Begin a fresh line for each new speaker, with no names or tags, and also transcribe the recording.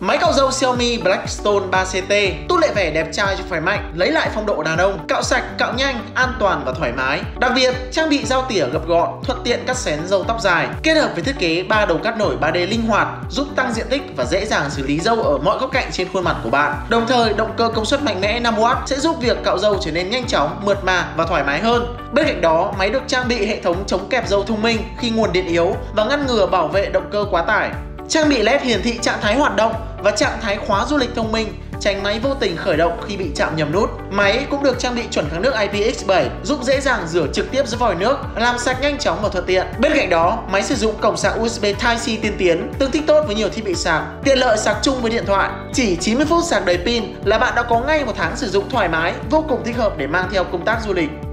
Máy cạo râu Xiaomi Blackstone 3CT tôn lệ vẻ đẹp trai cho khỏe mạnh, lấy lại phong độ đàn ông, cạo sạch, cạo nhanh, an toàn và thoải mái. Đặc biệt, trang bị dao tỉa gập gọn, thuận tiện cắt xén râu tóc dài, kết hợp với thiết kế 3 đầu cắt nổi 3D linh hoạt, giúp tăng diện tích và dễ dàng xử lý râu ở mọi góc cạnh trên khuôn mặt của bạn. Đồng thời, động cơ công suất mạnh mẽ 5W sẽ giúp việc cạo râu trở nên nhanh chóng, mượt mà và thoải mái hơn. Bên cạnh đó, máy được trang bị hệ thống chống kẹp râu thông minh khi nguồn điện yếu và ngăn ngừa bảo vệ động cơ quá tải. Trang bị LED hiển thị trạng thái hoạt động và trạng thái khóa du lịch thông minh, tránh máy vô tình khởi động khi bị chạm nhầm nút. Máy cũng được trang bị chuẩn kháng nước IPX7, giúp dễ dàng rửa trực tiếp dưới vòi nước, làm sạch nhanh chóng và thuận tiện. Bên cạnh đó, máy sử dụng cổng sạc USB Type-C tiên tiến, tương thích tốt với nhiều thiết bị sạc, tiện lợi sạc chung với điện thoại. Chỉ 90 phút sạc đầy pin là bạn đã có ngay một tháng sử dụng thoải mái, vô cùng thích hợp để mang theo công tác du lịch.